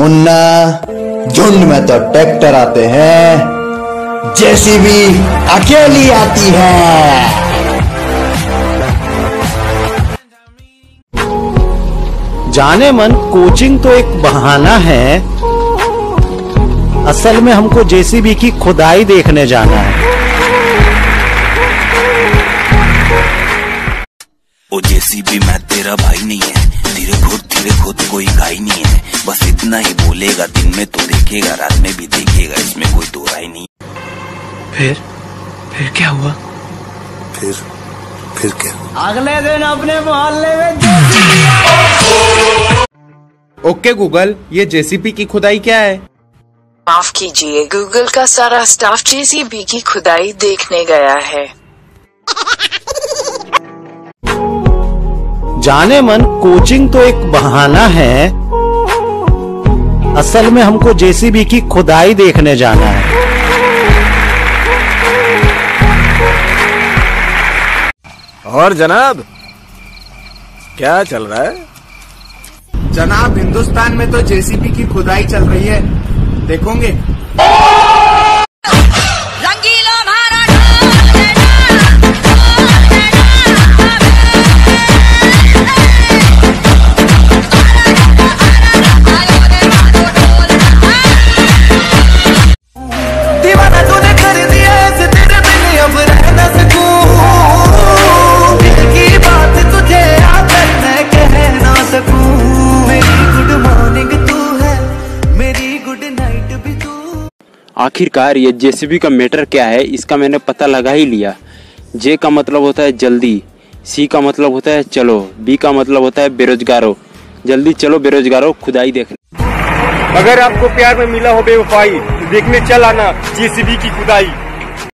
मुन्ना, झुंड में तो ट्रैक्टर आते हैं, जेसीबी अकेली आती है। जाने मन कोचिंग तो एक बहाना है, असल में हमको जेसीबी की खुदाई देखने जाना है। ओ जेसीबी मैं तेरा भाई नहीं है, धीरे खुद कोई गाय नहीं है, बस इतना ही बोलेगा, दिन में तो देखेगा, रात में भी देखेगा, इसमें कोई दो राय नहीं। फिर क्या हुआ? फिर क्या? अगले दिन अपने मोहल्ले में ओके गूगल, ये जेसीबी की खुदाई क्या है? माफ कीजिए, गूगल का सारा स्टाफ जेसीबी की खुदाई देखने गया है। जाने मन कोचिंग तो एक बहाना है, असल में हमको जेसीबी की खुदाई देखने जाना है। और जनाब क्या चल रहा है? जनाब, हिंदुस्तान में तो जेसीबी की खुदाई चल रही है, देखोगे? आखिरकार ये जेसीबी का मैटर क्या है, इसका मैंने पता लगा ही लिया। जे का मतलब होता है जल्दी, सी का मतलब होता है चलो, बी का मतलब होता है बेरोजगारों। जल्दी चलो बेरोजगारों, खुदाई देखने। अगर आपको प्यार में मिला हो बेवफाई, तो देखने चल आना जेसीबी की खुदाई।